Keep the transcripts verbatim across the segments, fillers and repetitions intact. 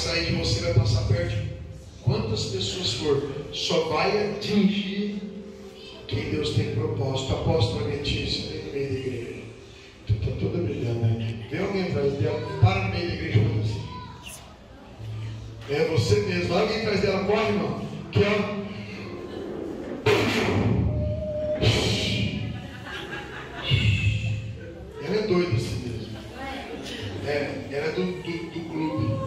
sair de você, vai passar perto de quantas pessoas for, só vai atingir quem Deus tem propósito. Apóstola Letícia, vem no meio da igreja. Tu está toda brilhando, né? Vem alguém atrás dela, para no meio da igreja para você. É você mesmo, vai alguém atrás dela, corre, irmão. Que ela. Ela é doida assim mesmo. É, ela é do, do, do clube.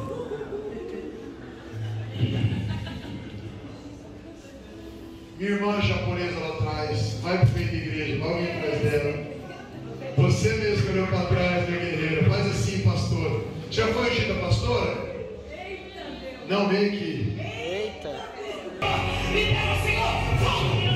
Minha irmã japonesa lá atrás, vai para o meio da igreja, vai alguém atrás dela. Você mesmo que olhou para trás, minha guerreira, faz assim, pastora. Já foi ungida, pastora? Não, vem aqui. Eita! Libera, Senhor!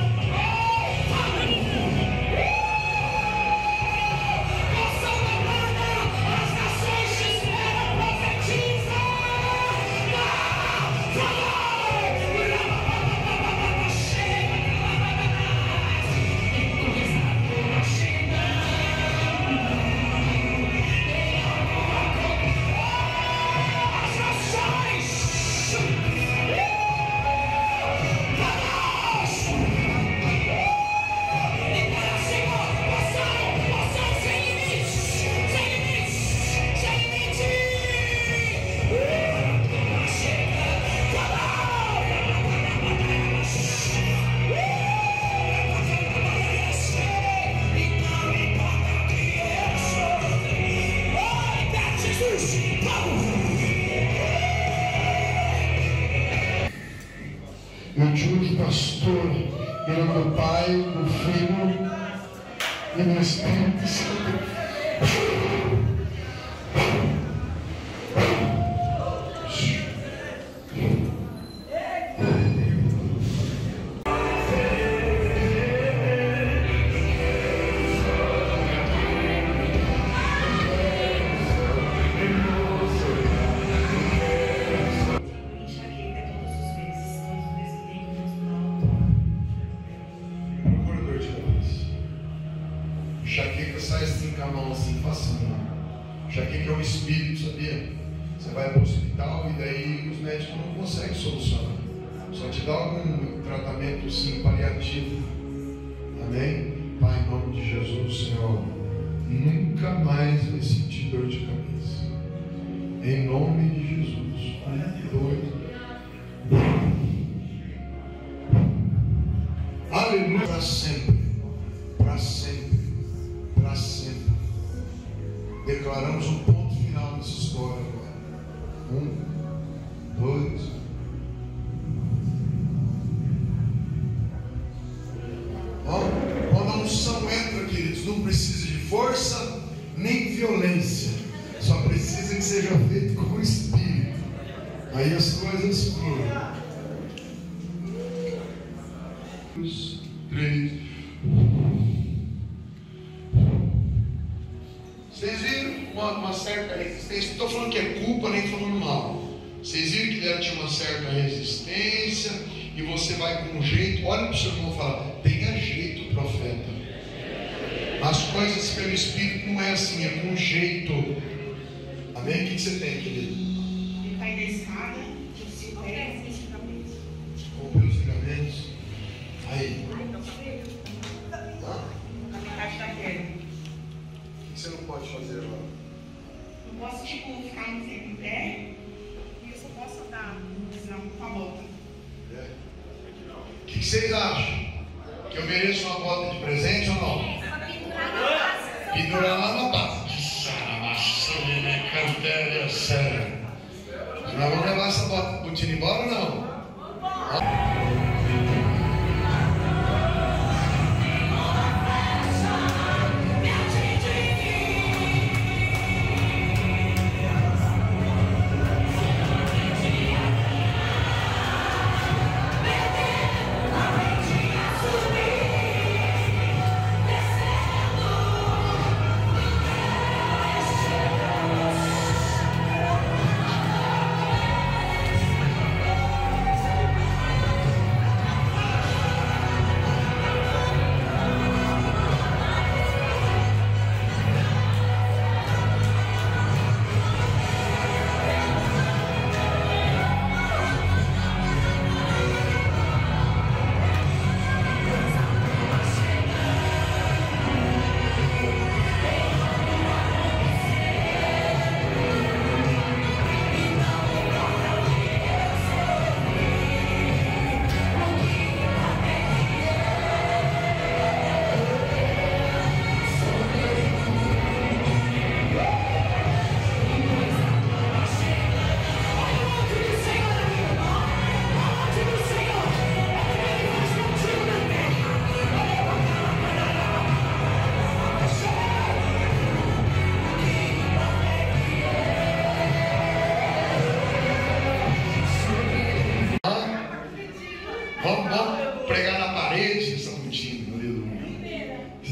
Eu te uso, pastor, em nome do Pai, do Filho e do Espírito Santo. Enxaqueca sai assim com a mão assim, facinho. Enxaqueca é um espírito, sabia? Você vai para o hospital e daí os médicos não conseguem solucionar. Só te dá algum tratamento assim, paliativo. Amém? Pai, em nome de Jesus, Senhor, nunca mais vai sentir dor de cabeça. Em nome de Jesus. Dois. Aleluia. Para sempre. Para sempre. Para sempre. Declaramos um ponto final nessa história agora. Um, dois. Ó, quando a unção entra, queridos, não precisa de força nem violência. Só precisa que seja feito com o Espírito. Aí as coisas fluem. Um, três. Vocês viram uma, uma certa resistência? Não estou falando que é culpa, nem falando mal. Vocês viram que deve ter uma certa resistência. E você vai com um jeito. Olha para o seu irmão e fala: tenha jeito, profeta. As coisas pelo Espírito não é assim, é com um jeito. Amém? O que você tem, querido? Ele cai da escada, eu sigo pés e ligamentos. Comprei os ligamentos. Aí. Hã? Na metade da perna. O que você não pode fazer agora? Não posso, tipo, ficar no tempo em pé e eu só posso andar, senão com a bota. É. O que vocês acham? Que eu mereço uma bota de presente ou não? Pendurar lá na base. Cantéria séria. Nós vamos levar essa bota botina embora ou não?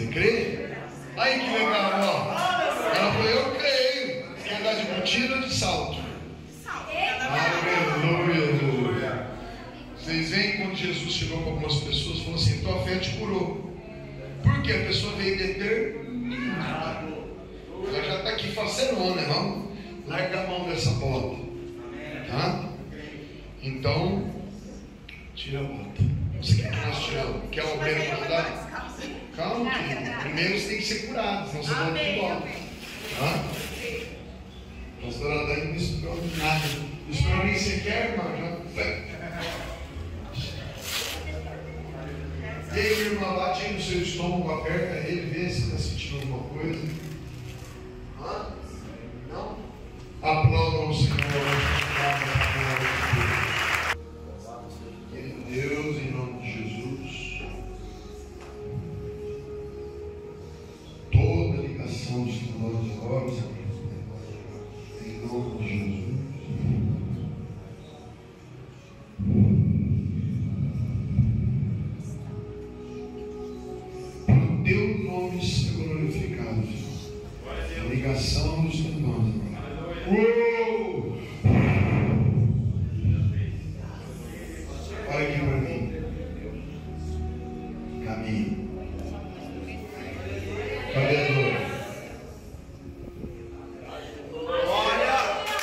Você crê? Aí que legal, ó. Ela falou, eu creio. Quer andar de botina ou de salto? Aleluia, aleluia. Vocês veem quando Jesus chegou para algumas pessoas e falou assim, tua fé te curou. Porque a pessoa veio determinada. Ela já está aqui fazendo, né, irmão? Larga a mão dessa bota. Tá? Então, tira a bota. Você quer que nós tiramos? Quer uma obreira para ajudar? Calma, querido. Primeiro você tem que ser curado, senão você volta embora. Tá? A pastora Dani não misturou nada. Misturou nem sequer, irmão. Já... E aí, irmã, bate aí no seu estômago, aperta ele, vê se está sentindo alguma coisa. Hã? Não? Aplaudam o Senhor. Querido Deus, em nome de Jesus, toda ligação dos teus olhos, em nome de Jesus. Para o teu nome ser glorificado, a ligação dos teus olhos. Uou! Olha aqui para mim. Caminho. Cadê a dor? Olha!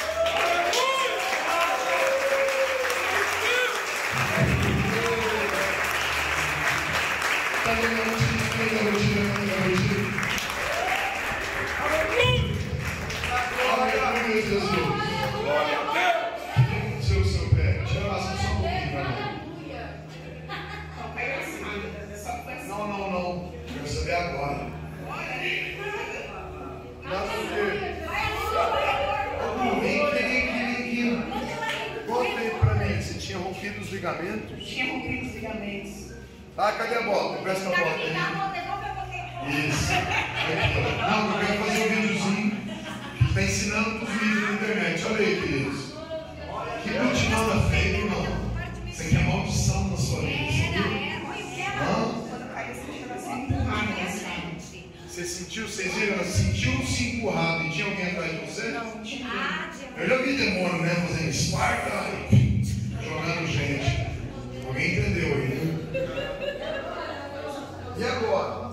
Tá vendo a rotina? A rotina, a rotina. Aleluia, Jesus. Glória a Deus. O que aconteceu com o seu pé? Tira a ação só um pouquinho, vai. Não, não, não. Quero saber agora. Nada do quê? Vem aqui, vem aqui, vem aqui. Conta aí pra mim. Você tinha rompido os ligamentos? Tinha rompido os ligamentos. Ah, cadê a bota? Presta a bota aí. Isso. Aqui, ó. Não, eu quero fazer um videozinho. Está ensinando os vídeos na internet. Olha aí, queridos. Que continuada feia, irmão. Isso aqui é maldição na sua vida. Você sentiu, vocês viram? Sentiu-se empurrado e tinha alguém atrás de você? Não, tinha. Eu já vi demônio, né? Fazendo esparta e jogando gente. Alguém entendeu aí, né? E agora?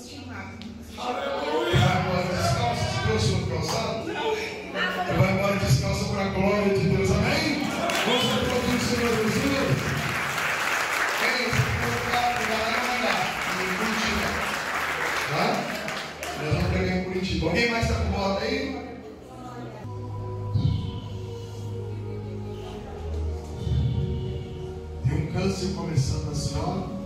Agora descalça, você trouxe outro calçado? Você vai embora descalça para a glória de Deus, amém? Vamos aplaudir o Senhor Jesus. Quem colocar o lugar vai dar em Curitiba, tá? Nós vamos pegar em Curitiba. Alguém mais está com bota aí? Tem um câncer começando na senhora?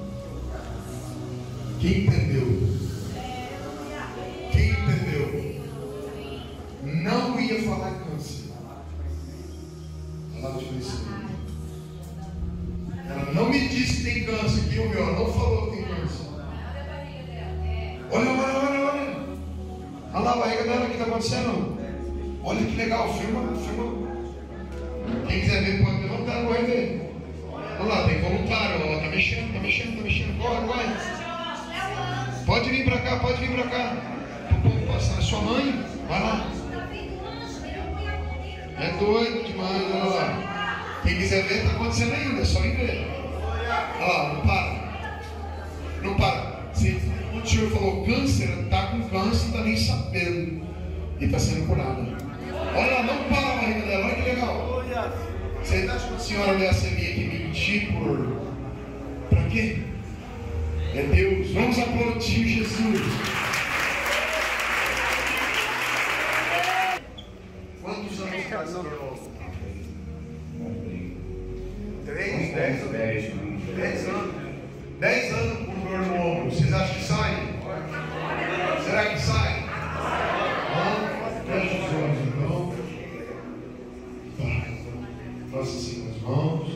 Quem entendeu? Quem entendeu? Não ia falar câncer. Ela te conheceu. Ela não me disse que tem câncer aqui, ouviu? Ela não falou que tem câncer. Olha, olha, olha, olha. Olha lá a barriga dela, o que está acontecendo? Olha que legal, filma, filma. Quem quiser ver, pode levantar, vai ver. Olha lá, tem voluntário, ó, tá mexendo, tá mexendo, tá mexendo. Corre, corre. Pode vir pra cá, pode vir pra cá. O povo passar. É sua mãe? Vai lá. É doido demais, olha lá. Quem quiser ver, está acontecendo ainda, é só ir ver. Olha lá, não para. Não para. Se o senhor falou câncer, está com câncer, não está nem sabendo. E está sendo curado. Olha lá, não para a barriga dela, olha que legal. Você acha que a senhora dessa vinha aqui mentir por. Para quê? É Deus. Vamos aplaudir Jesus. Quantos anos casou? Três? Dez? Dez. Dez anos. Dez anos com dor no ombro. Vocês acham que sai? Será que sai? Não? Fecha os olhos, então. Faça assim com as mãos.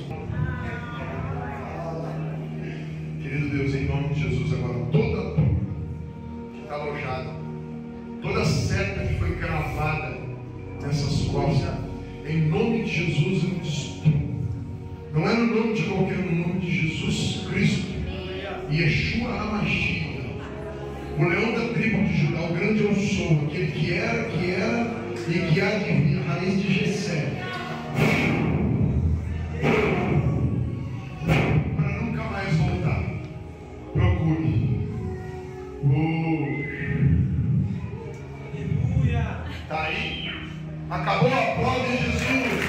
Querido Deus, em nome de Jesus, agora toda dor que está alojada, toda seta que foi cravada nessas costas, em nome de Jesus eu destruo. Não é no nome de qualquer, no nome de Jesus Cristo, Yeshua HaMashiach, O leão da tribo de Judá, o grande eu sou, aquele que era, que era e que há de vir, a raiz de Jessé. Para nunca mais voltar. Procure. Oh. Aleluia. Está aí? Acabou a prova de Jesus.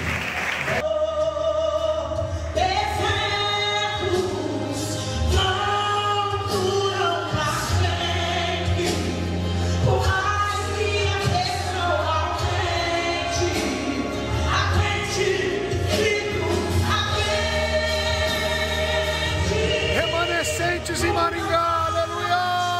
Em Maringá, aleluia!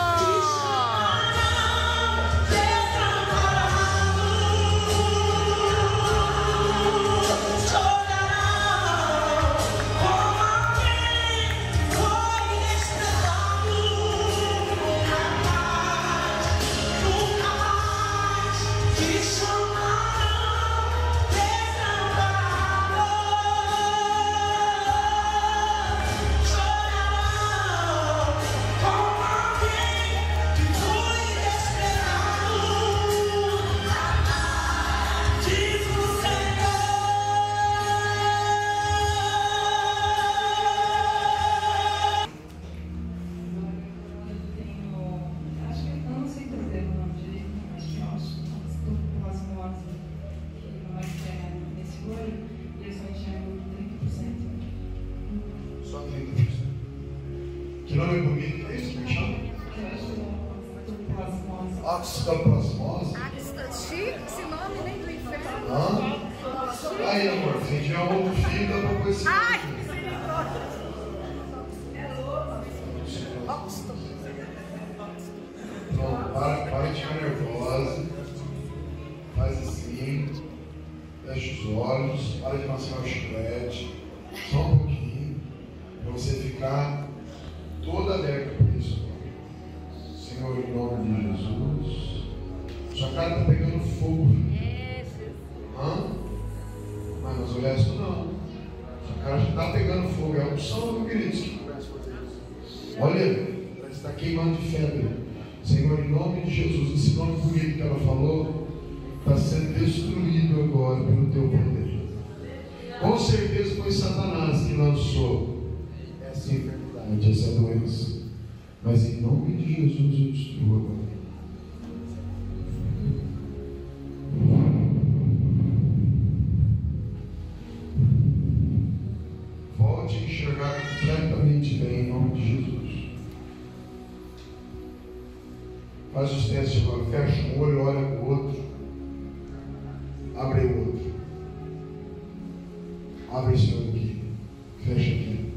Que nome bonito é isso? Como chama? Axtoplasmose. Chique, esse nome nem do inferno. Hã? Aí, amor, se a gente tiver um outro filho, dá pra pôr esse nome. Ai, que misericórdia. Pronto, para, para de ficar nervosa. Faz assim. Fecha os olhos. Para de mascar o chiclete. Só um pouquinho. Para você ficar toda alerta por isso. Senhor, em nome de Jesus. Sua cara está pegando fogo. Hã? Mas nos olhos não. Sua cara já está pegando fogo. É a opção, meu querido, que começa a fazer isso. Olha, ela está queimando de febre. Senhor, em nome de Jesus, esse nome bonito que ela falou está sendo destruído agora pelo teu poder. Com certeza foi Satanás que lançou essa enfermidade, essa doença. Mas em nome de Jesus eu destruo agora. Volte a enxergar completamente bem em nome de Jesus. Faz os testes agora. Fecha um olho, olha para o outro. Abre o outro. Abre esse olho aqui. Fecha aqui.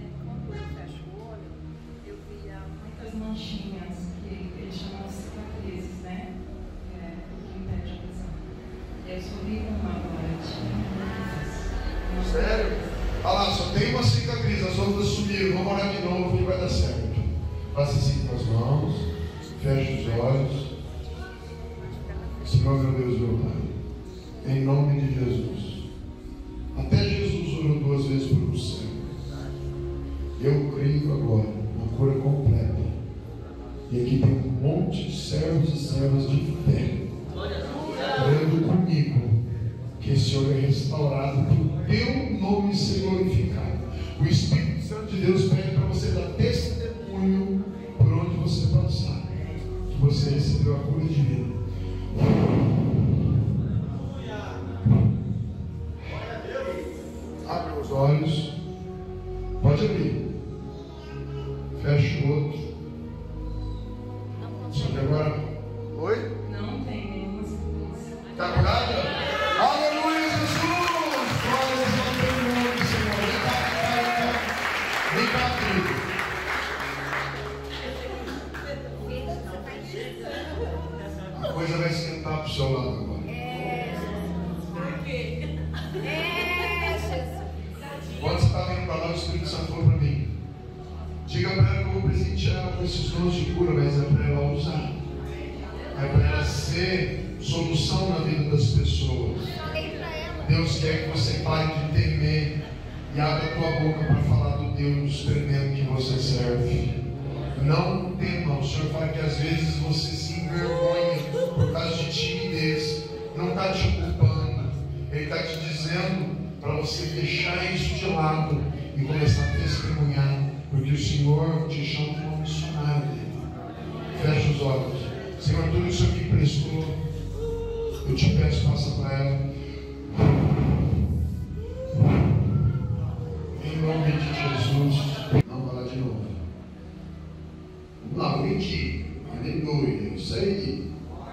Manchinhas que eles chamam de cicatrizes, né? É, que impede a visão. Eu subi uma agora. Sério? Olha lá, só tem uma cicatriz, as outras sumiram. Vamos orar de novo que vai dar certo. Faça assim com as mãos, feche os olhos. Senhor, meu Deus, meu Pai, em nome de Jesus. Até Jesus orou duas vezes por um cego. Eu creio agora na cura completa. E aqui tem um monte de servos e servas de fé, orando comigo, que esse Senhor é restaurado, que o teu nome seja glorificado. O Espírito Santo de Deus pede para você dar testemunho por onde você passar, que você recebeu a cura divina. Abre os olhos, pode abrir, fecha o outro. Só que agora. Oi? Não tem nenhuma cicatriz. Está curada? Aleluia, Jesus! Glória ao teu nome, Senhor. Vem cá, vem cá, vem cá, querido. A coisa vai esquentar para o seu lado agora. É. Por quê? É, Jesus. Quando você estava indo para lá, o Espírito Santo falou para mim: diga para ela que eu vou presentear ela com esses dons de cura, mas é para ela usar. É para ela ser solução na vida das pessoas. Deus quer que você pare de temer e abra a tua boca para falar do Deus tremendo que você serve. Não tema. O Senhor fala que às vezes você se envergonha por causa de timidez. Não está te culpando. Ele está te dizendo para você deixar isso de lado e começar a testemunhar, porque o Senhor te chama como missionário dele. Fecha os olhos. Senhor, tudo isso que prestou, eu te peço, passa para ela. Em nome de Jesus. Não, vai lá de novo. Vamos lá, vem aqui. Aleluia. Isso aí.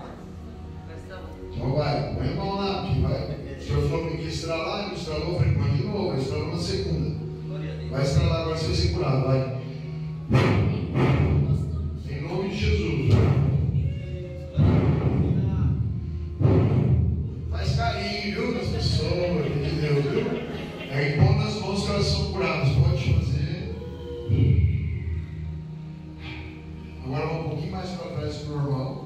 Então vai, põe a mão lá, porque vai. O Senhor falou que quis estralar, ele estralou, falei, põe de novo, ele estralou na segunda. Vai estralar agora, você vai ser curado, vai. Em nome de Jesus. Faz carinho, viu, nas pessoas, de Deus, viu? Aí põe nas mãos que elas são curadas, pode fazer. Agora vamos um pouquinho mais para trás do normal.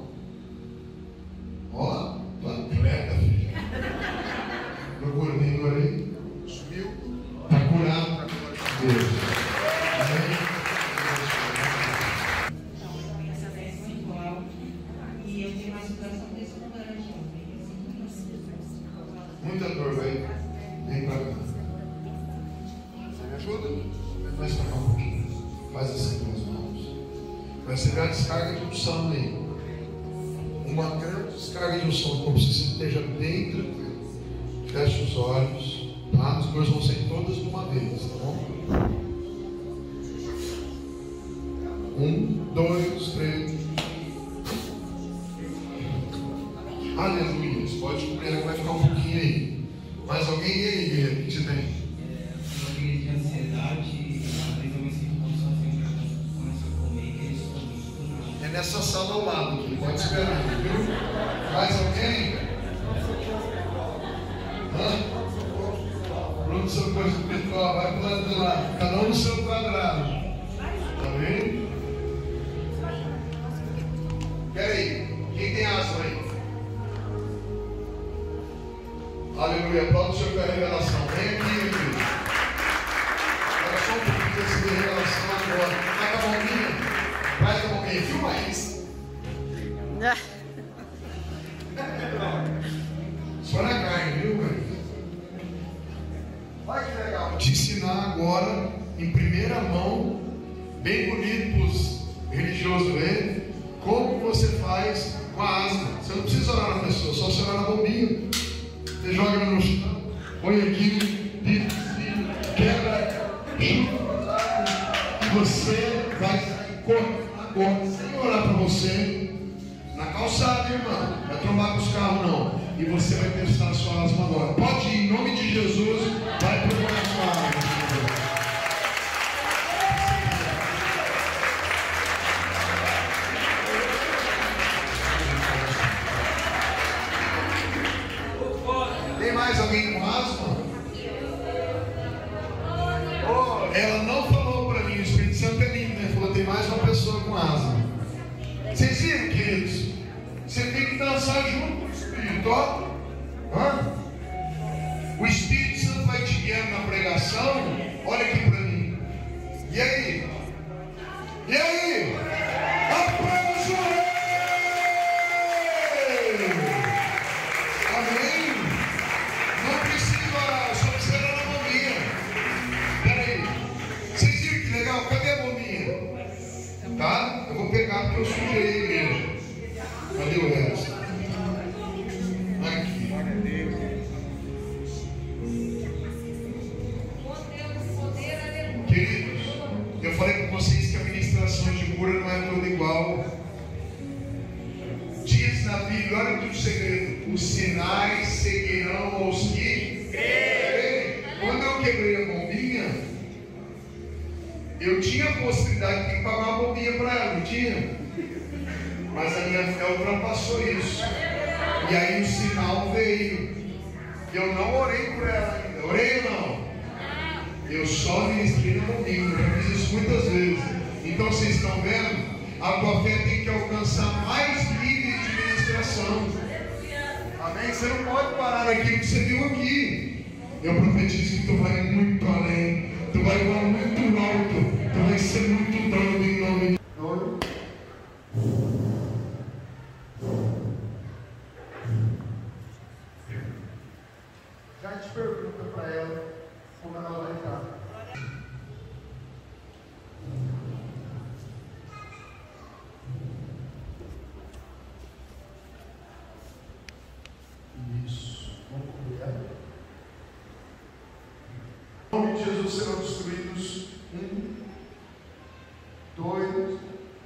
Ó, lá, prega, filho. Procura, tem dor aí? Sumiu? Está curado para a glória de Deus. Amém? Essa vez é igual. E eu tenho uma situação desse lugar de Muita dor, vai. Vem para cá. Você me ajuda? Vai para cá um pouquinho. Faz assim com as mãos. Vai receber a descarga de unção aí. Uma grande descarga de unção, como se você esteja bem tranquilo. Feche os olhos, tá? As coisas vão ser todas de uma vez, tá bom? Um, dois, três. Aleluia. Você pode comer, vai ficar um pouquinho aí. Mais alguém aí, guerreiro? O que você tem? Eu acredito que a ansiedade, às vezes eu me sinto como sozinho, eu começo a comer e eles estão muito. É nessa sala ao lado, que pode esperar, viu? Mais alguém? Hã? Bruno, seu coisa espiritual, vai pro lado de lá. Cada um no seu quadrado. Tá vendo? Espera aí. Quem tem asma aí? Aleluia. Aplauda o Senhor pela revelação. Vem aqui, meu Deus. Olha só um pouquinho dessa revelação agora. Vai com a mãozinha. Vai com a mãozinha. Filma isso. Só na carne, viu, cara? Olha que legal. Vou te ensinar agora, em primeira mão, bem bonito para os religiosos ver, como você faz com a asma. Você não precisa orar na pessoa, só você orar na bombinha. Você joga no chão, põe aqui, pica assim, quebra, chuta, e você vai sair correndo agora, sem orar para você, na calçada, irmão. Não vai trombar com os carros, não. E você vai testar a sua asma agora. Pode ir, em nome de Jesus, vai procurar a sua asma. Tem mais alguém com asma? Oh, ela não falou para mim, o Espírito Santo é lindo, né? Falou, tem mais uma pessoa com asma. Vocês viram, queridos? Você tem que dançar junto com o Espírito, ó. Hã? O Espírito Santo vai te guiando na pregação. Olha aqui para mim. E aí? E aí? Aplausos! Amém? Não precisa orar, só precisa orar na bombinha. Espera aí. Vocês viram que legal? Cadê a bombinha? Tá? Eu vou pegar porque eu sujei a igreja. Cadê o resto? Aqui. Queridos, eu falei com vocês que a ministração de cura não é toda igual. Diz na Bíblia, olha aqui o segredo: os sinais seguirão aos que crerem. Quando eu quebrei a bombinha, eu tinha a possibilidade de pagar uma bombinha para ela, não tinha? Mas a minha fé ultrapassou isso. E aí o sinal veio. Eu não orei por ela ainda. Orei ou não? Eu só ministrei no domingo. Eu já fiz isso muitas vezes. Então vocês estão vendo? A tua fé tem que alcançar mais níveis de ministração. Amém? Você não pode parar naquilo que você viu aqui. Eu profetizo que tu vai muito além. Tu vai voar muito alto. Tu vai ser muito doido em nome de Deus. Em nome de Jesus serão destruídos. Um, dois.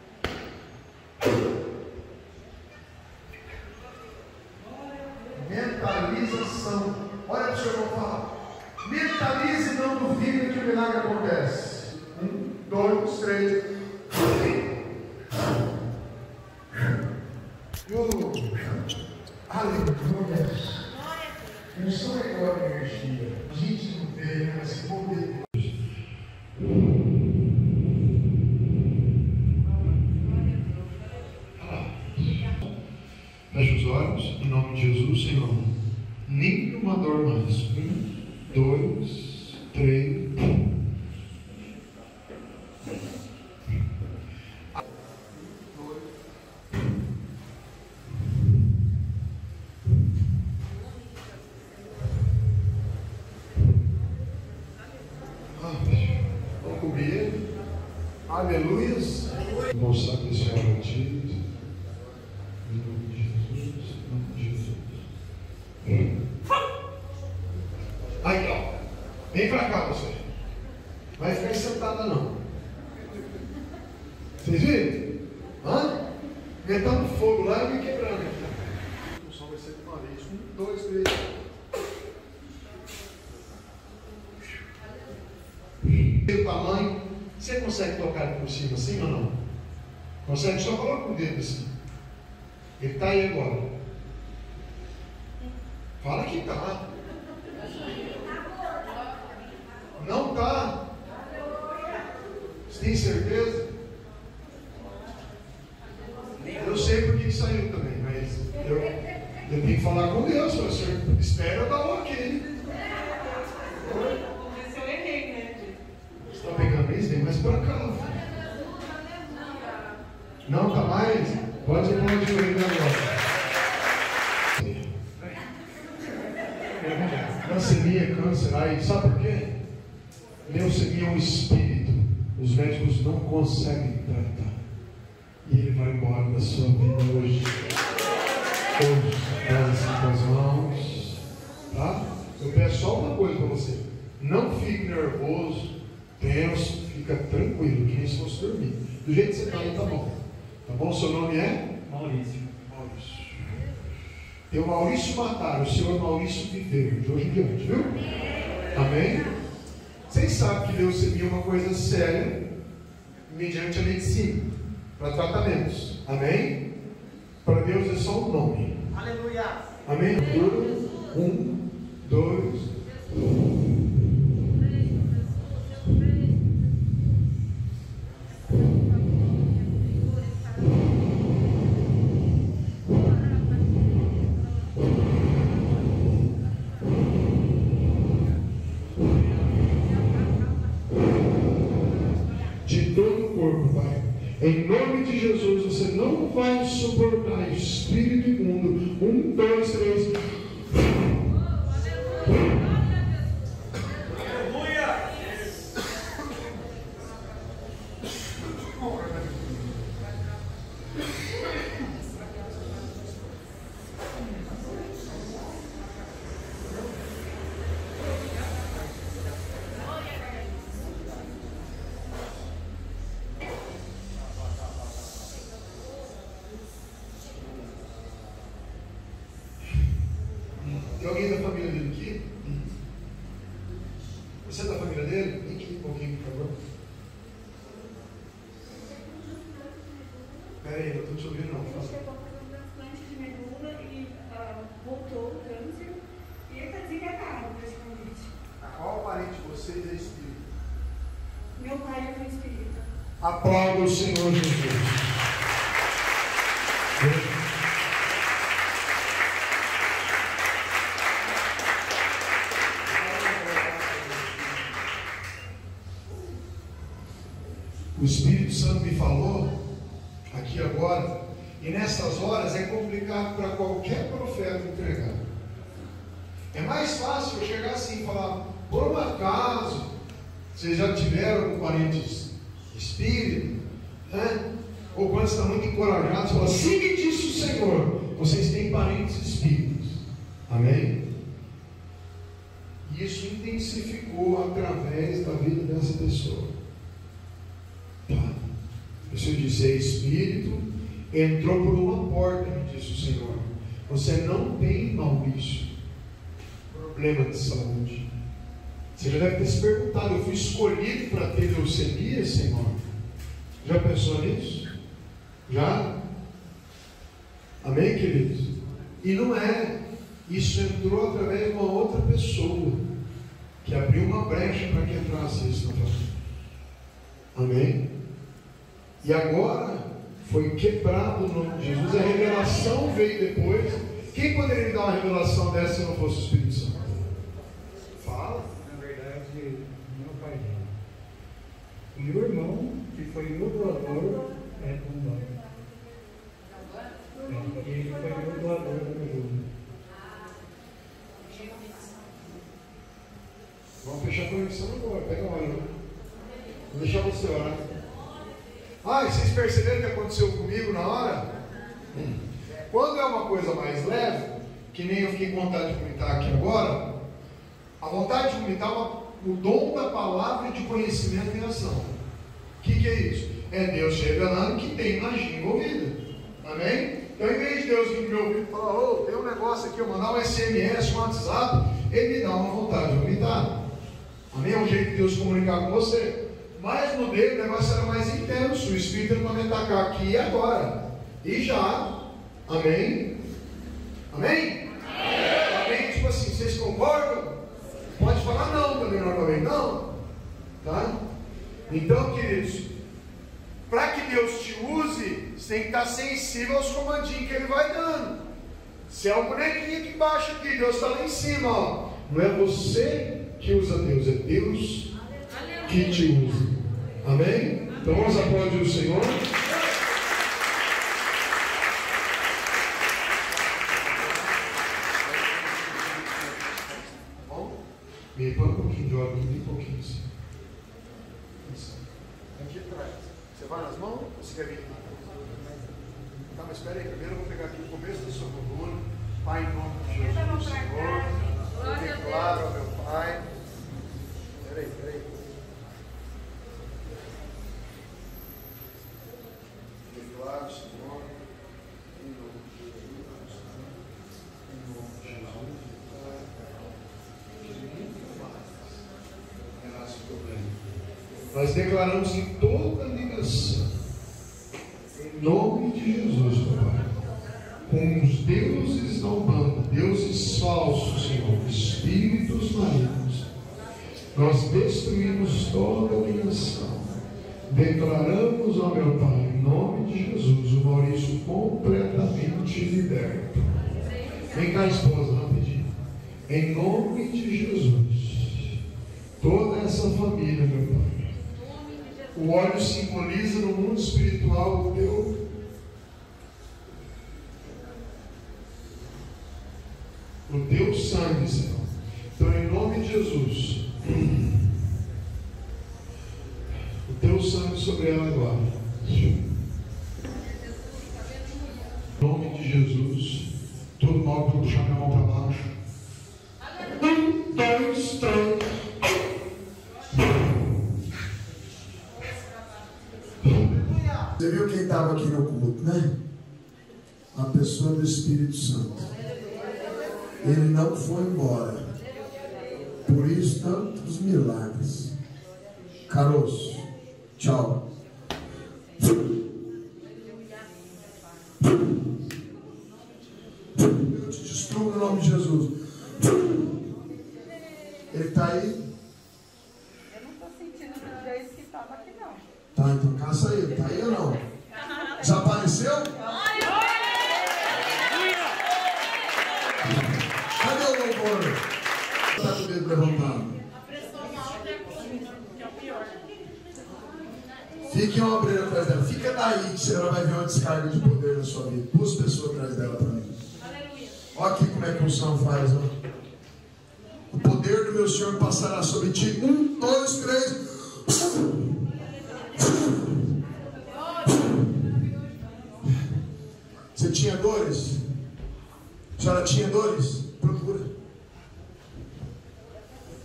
Mentalização. Olha para o seu irmão falar. Mentalize e não duvide que o milagre acontece. Um, dois, três. Eu, aleluia. Não sou igual a energia. A gente não vê, mas se poder. Feche os olhos, em nome de Jesus, Senhor. Nenhuma dor mais. Um, dois, três. Vamos comer. Aleluias. Vamos saber esse batido. Em nome de Jesus, em nome de Jesus. Aí, ó. Vem pra cá você. Vai ficar sentada não. Vocês viram? Hã? Metendo fogo lá e me quebrando. O som vai ser de uma vez. Um, dois, três. O tamanho. Você consegue tocar por cima assim ou não? Consegue? Só coloca o dedo assim. Ele está aí agora. Fala que está. Não está. Você tem certeza? Eu sei por que saiu também, mas eu, eu tenho que falar com Deus. Você espera eu dar o ok. Mas eu errei, né? Você está pegando isso? Vem mais para cá. Não está mais? Pode ir para onde eu ir agora. Leucemia, câncer, aí, sabe por quê? Leucemia é um espírito. Os médicos não conseguem tratar. E ele vai embora da sua vida hoje. Hoje, faz assim com as mãos. Tá? Eu peço só uma coisa para você. Não fique nervoso, tenso, fica tranquilo, que nem se fosse dormir. Do jeito que você está aí, tá bom. Tá bom? Seu nome é? Maurício. Maurício. Tem o Maurício matar, o senhor Maurício viver, de hoje em diante, viu? Amém? Vocês sabem que leucemia é uma coisa séria, mediante a medicina, para tratamentos. Amém? Para Deus é só um nome. Aleluia. Amém? Um, dois, em nome de Jesus, você não vai suportar espírito imundo. Um, dois, três. Aleluia. Tem alguém da família dele aqui? Você é da família dele? Vem aqui um pouquinho, por favor. Espera aí, não estou te ouvindo não. Ele chegou a fazer um transplante de medula e uh, voltou o câncer. E ele está desenganado com esse convite. Qual parente de vocês é espírito? Meu pai é um espírita. Aplauda o Senhor Jesus. O Espírito Santo me falou aqui agora, e nessas horas é complicado para qualquer profeta entregar. É mais fácil eu chegar assim e falar, por um acaso, vocês já tiveram algum parente espírita, né? Ou quando você está muito encorajado, você fala, assim me disse o Senhor, vocês têm parentes espíritas. Amém? E isso intensificou através da vida dessa pessoa. Tá? O Senhor disse: é espírito, entrou por uma porta, me disse o Senhor. Você não tem, Maurício, problema de saúde. Você já deve ter se perguntado: eu fui escolhido para ter leucemia, Senhor? Já pensou nisso? Já? Amém, queridos? E não é. Isso entrou através de uma outra pessoa que abriu uma brecha para que entrasse isso na família. Amém? E agora foi quebrado o nome de Jesus. A revelação veio depois. Quem poderia me dar uma revelação dessa se não fosse o Espírito Santo? Fala. Na verdade, meu pai, o meu irmão, que foi meu doador, é um doador. É, ele foi meu doador da ajuda. Vamos fechar a conexão agora. Pega a hora. Vou deixar você orar. Ah, e vocês perceberam o que aconteceu comigo na hora? Hum. Quando é uma coisa mais leve, que nem eu fiquei com vontade de vomitar aqui agora, a vontade de vomitar é uma, o dom da palavra de conhecimento em ação. O que, que é isso? É Deus revelando que tem magia envolvida. Amém? Então, em vez de Deus vir no meu ouvido e falar: ô, tem um negócio aqui, eu mandar um S M S, um WhatsApp, Ele me dá uma vontade de vomitar. Amém? É um jeito de Deus comunicar com você. Mas no dele o negócio era mais intenso. O Espírito ele vai me atacar aqui e agora. E já. Amém? Amém? Amém? Tipo assim, vocês concordam? Pode falar não também normalmente. Não? Tá? Então, queridos, para que Deus te use, você tem que estar sensível aos comandinhos que Ele vai dando. Se é um bonequinho aqui embaixo aqui, Deus está lá em cima, ó. Não é você que usa Deus, é Deus que te usa. Amém? Então vamos aplaudir o Senhor. Bom, me põe um pouquinho de óleo aqui, bem pouquinho assim. Aqui atrás. Você vai nas mãos ou você quer vir aqui? Tá, mas espera aí, primeiro eu vou pegar aqui o começo da sua coluna. Pai, em nome de Jesus, Senhor, eu declaro ao meu Pai. Espera aí, espera aí. Declaro, Senhor, em nome de Jesus, em nome de Jesus, graças ao problema. Nós declaramos em toda ligação, em nome de Jesus, Pai, com os deuses da Umbanda, deuses falsos, Senhor, espíritos malignos, nós destruímos toda ligação. Declaramos, ó meu Pai, em nome de Jesus, o Maurício completamente liberto. Vem cá, esposa, rapidinho. Em nome de Jesus, toda essa família, meu Pai. O óleo simboliza no mundo espiritual o teu o teu sangue, Senhor. Então, em nome de Jesus, o teu sangue sobre ela agora. Em nome de Jesus, todo mal para puxar minha mão para baixo. Um, dois, três. Você viu quem estava aqui no culto, né? A pessoa do Espírito Santo. Ele não foi embora. Por isso, tantos milagres. Caroço, tchau. Eu te destruo no nome de Jesus. Ele está aí? Eu não estou sentindo do jeito que estava aqui, não. Tá, então caça ele. Está aí ou não? Desapareceu? Cadê o louvor? Está com o dedo levantado. Fique uma obreira atrás dela. Fica daí que você vai ver uma descarga de poder na sua vida. Duas pessoas atrás dela para mim. Olha aqui como é que o Senhor faz. Ó. O poder do meu Senhor passará sobre ti. Um, dois, três. Você tinha dores? A senhora tinha dores? Procura.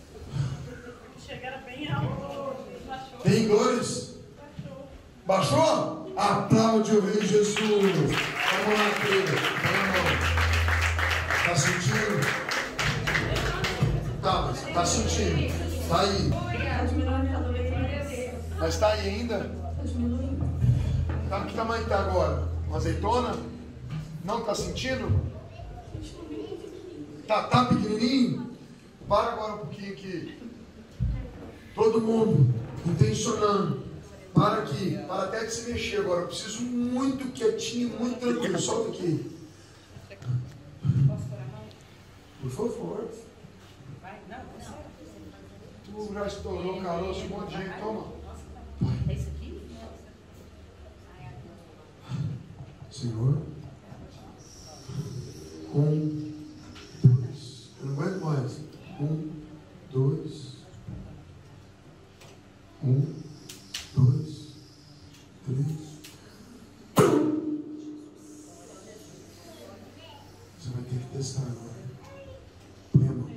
Tem dores? Baixou? Aplaude o Rei Jesus. Vamos lá, querida. Põe a mão. Está sentindo? Tá, mas está sentindo. Está aí. Mas está aí ainda? Tá, que tamanho está agora? Uma azeitona? Não está sentindo? Tá, tá pequenininho? Para agora um pouquinho aqui. Todo mundo intencionando. Para aqui. Para até de se mexer agora. Eu preciso muito quietinho, muito tranquilo. Solta aqui. Por favor. Tu já estourou o caroço de um monte de gente. Toma. É isso aqui? Senhor. Um, dois. Eu não aguento mais. Um, dois. Um, dois, três. Você vai ter que testar agora. Põe a mão.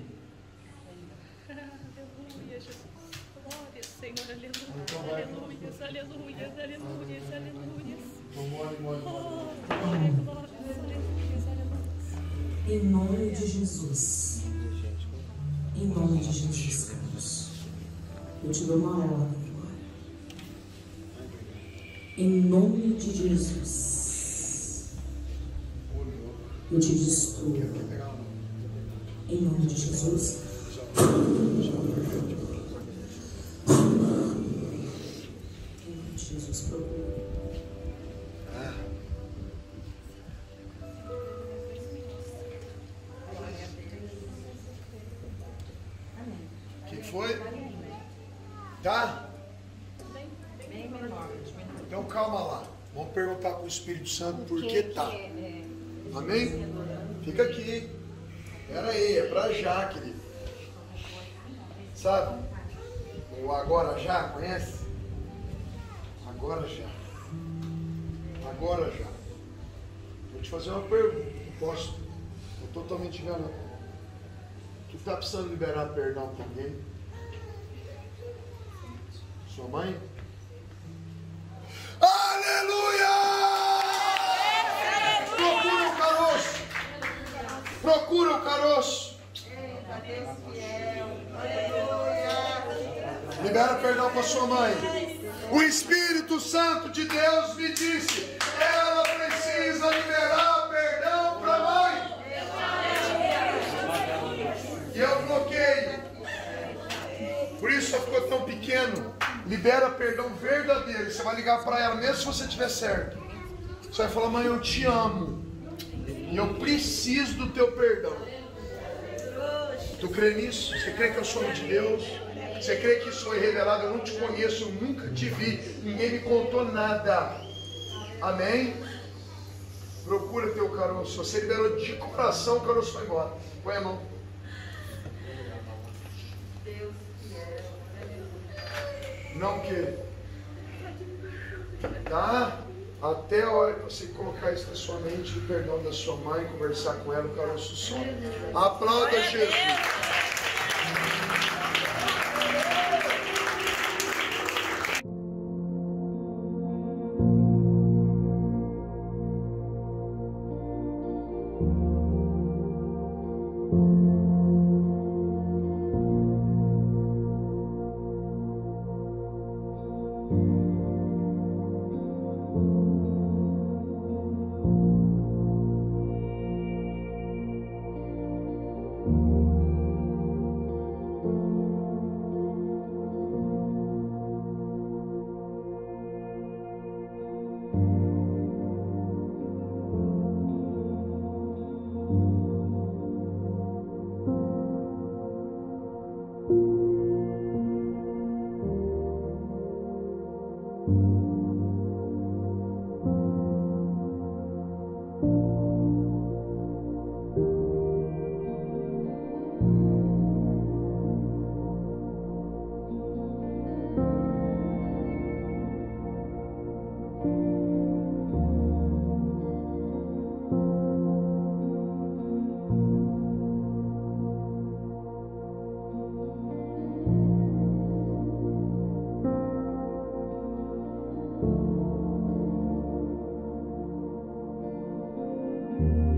Aleluia, Jesus. Glória, Senhor, aleluia. Aleluia, aleluia, aleluia, aleluia. Mole, mole, mole. Glória, glória, aleluia, aleluia. Em nome de Jesus. Em nome de Jesus, Carlos. Eu te dou uma ordem agora. Em nome de Jesus. Eu te destruo. Em nome de Jesus. Em nome de Jesus, procura. O que foi? Tá? Então calma lá. Vamos perguntar para o Espírito Santo por que tá. Amém? Fica aqui. Pera aí, é para já, querido. Sabe? O agora já, conhece? Agora já. Agora já. Vou te fazer uma pergunta. Não posso. Estou totalmente enganado. Tu está precisando liberar perdão para alguém? Sua mãe? Aleluia! Procura o caroço. Procura o caroço. Libera perdão para sua mãe. O Espírito Santo de Deus me disse: ela precisa liberar perdão para a mãe. E eu bloqueio. Por isso ela ficou tão pequeno. Libera perdão verdadeiro. Você vai ligar para ela, mesmo se você estiver certo. Você vai falar: mãe, eu te amo. E eu preciso do teu perdão. Tu crê nisso? Você crê que eu sou de Deus? Você crê que isso foi revelado? Eu não te conheço, eu nunca te vi. Ninguém me contou nada. Amém? Procura teu caroço. Você liberou de coração, o caroço vai embora. Põe a mão. Não que. Tá? Até a hora que você colocar isso na sua mente, o perdão da sua mãe, conversar com ela, o caroço some. Aplauda Jesus. Música